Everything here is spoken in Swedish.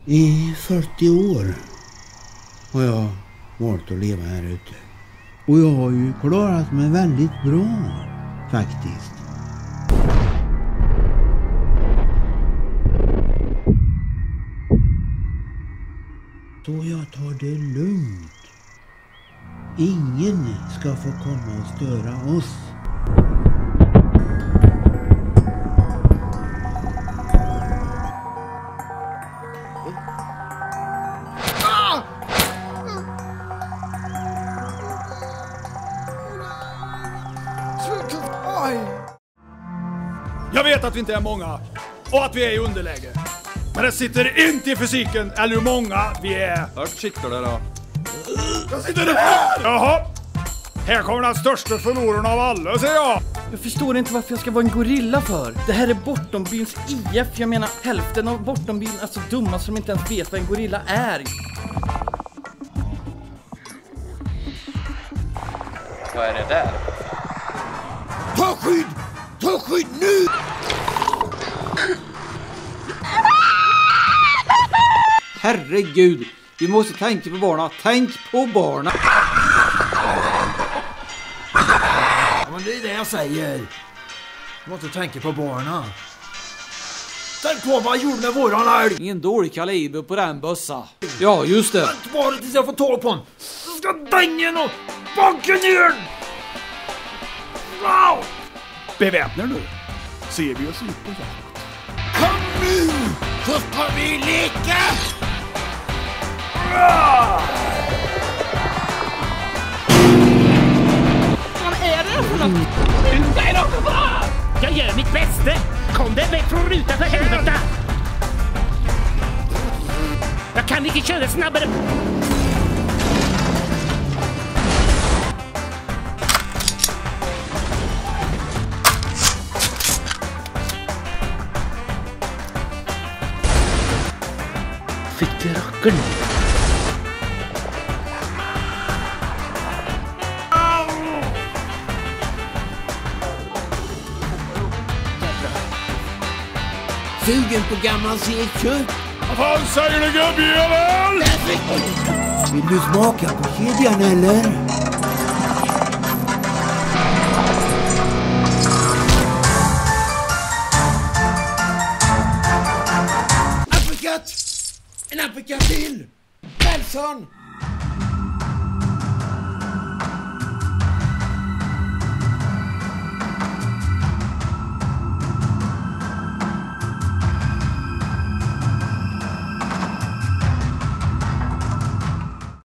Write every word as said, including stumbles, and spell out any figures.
I fyrtio år har jag valt att leva här ute. Och jag har ju klarat mig väldigt bra faktiskt. Så jag tar det lugnt. Ingen ska få komma och störa oss. Jag vet att vi inte är många och att vi är i underläge. Men det sitter inte i fysiken eller hur många vi är. Vart sitter det då? Jag sitter här! Jaha. Här kommer den största förloraren av alla, säger jag. Jag förstår inte varför jag ska vara en gorilla för. Det här är Bortombyns I F. Jag menar, hälften av Bortombyn är så dumma som inte ens vet vad en gorilla är. Vad är det där? Ta skydd! Ta skydd nu! Herregud, vi måste tänka på barna. Tänk på barna. Ja, men det är det jag säger. Du måste tänka på barna. Tänk på vad jag gjorde med våran älg. Ingen dålig kaliber på den bössa. Ja, just det. Vänta bara tills jag får tag på den. Så ska dängen och banka ner den. Wow! Beväpnar du? Ser vi oss ut på det? Kom nu! Så ska vi leka! Vad är det för något? Nej då! Jag gör mitt bästa! Kom dig väck från rutan för helvete! Jag kan inte köra snabbare! Fick det rackarn? Sugen på gammal sekött? Vad fan säger du, gubbjävel? Vill du smaka på kedjan eller? Apricot! En apricot till! Nelson!